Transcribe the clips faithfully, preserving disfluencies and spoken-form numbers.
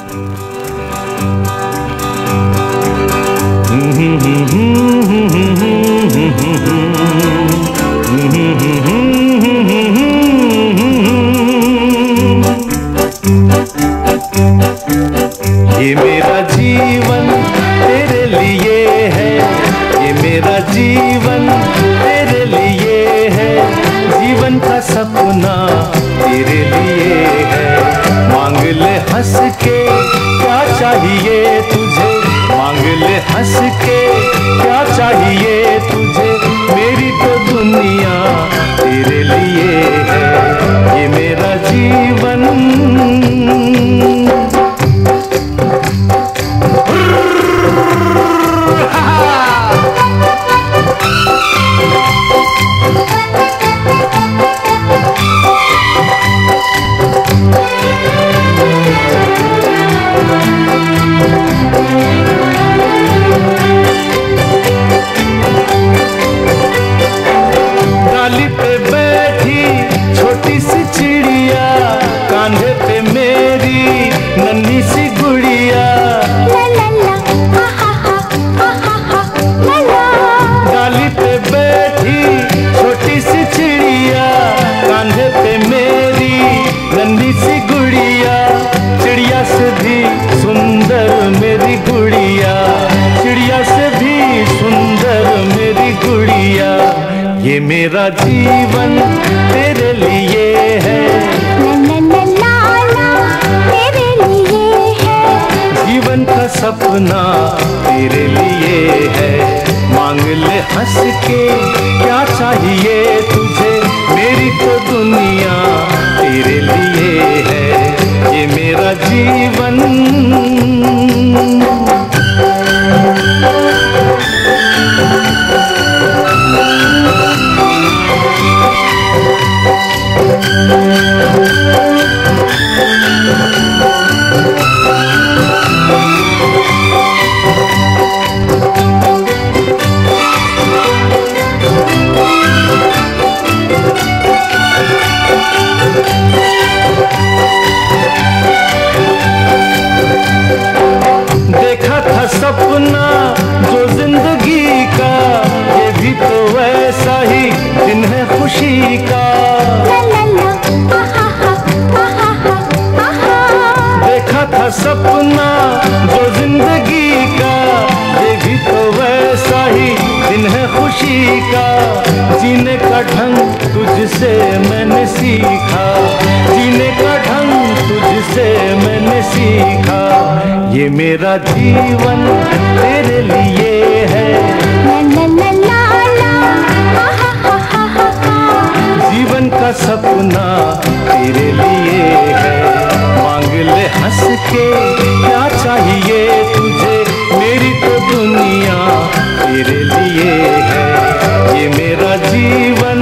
ये मेरा जीवन तेरे लिए है, ये मेरा जीवन तेरे लिए है, जीवन का सपना तेरे लिए है। मांग ले हंस के क्या चाहिए तुझे, मांग ले हंस के क्या चाहिए तुझे, मेरी तो दुनिया तेरे लिए है। ये मेरा जीवन डाली पे बैठी छोटी सी चिड़िया, कांधे पे मेरी नन्ही सी गुड़िया। ला ला ला, हा हा हा, हा हा हा, ला ला। डाली पे बैठी छोटी सी चिड़िया, कांधे पे मेरी नन्ही सी गुड़िया। चिड़िया से भी सुंदर मेरी गुड़िया, चिड़िया से भी सुंदर मेरी गुड़िया। ये मेरा जीवन तेरे लिए है, ला ला ला ला, तेरे लिए है, जीवन का सपना तेरे लिए है। मांग ले हंस के क्या चाहिए तुझे, मेरी तो दुनिया तेरे लिए है। ये मेरा जीवन देखा था सपना जो जिंदगी का, ये भी तो वैसा ही दिन है खुशी का। ला ला ला, हा हा हा, हा हा हा, हा हा। देखा था सपना जो जिंदगी का, ये भी तो वैसा ही दिन है खुशी का। जीने का ढंग तुझसे मैंने सीखा, जीने का ढंग तुझसे मैंने सीखा। ये मेरा जीवन तेरे लिए है, ला ला ला ला ला, हा हा हा, हा हा। जीवन का सपना तेरे लिए है। मांग ले हंस के क्या चाहिए तुझे, मेरी तो दुनिया तेरे लिए है। ये मेरा जीवन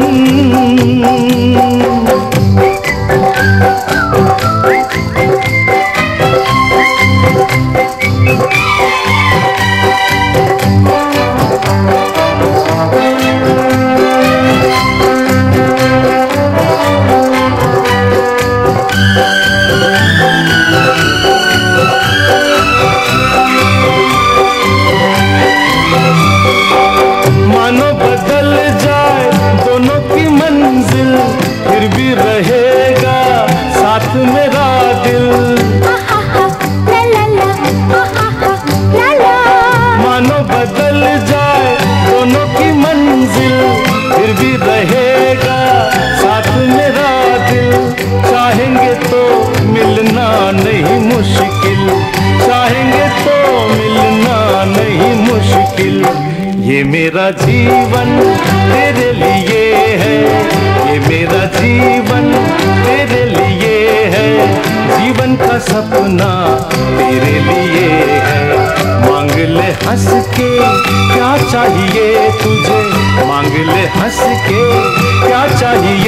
मानो बदल जाए दोनों की मंजिल, फिर भी रहेगा साथ मेरा दिल। ला ला ला, ला ला। मानो बदल जाए दोनों की मंजिल, फिर भी रहेगा साथ मेरा दिल। चाहेंगे तो मिलना नहीं मुश्किल, चाहेंगे तो मिलना नहीं मुश्किल। ये मेरा जीवन तेरे लिए है, ये मेरा जीवन तेरे लिए है, जीवन का सपना तेरे लिए है। मांग ले हंस के क्या चाहिए तुझे, मांग ले हंस के क्या चाहिए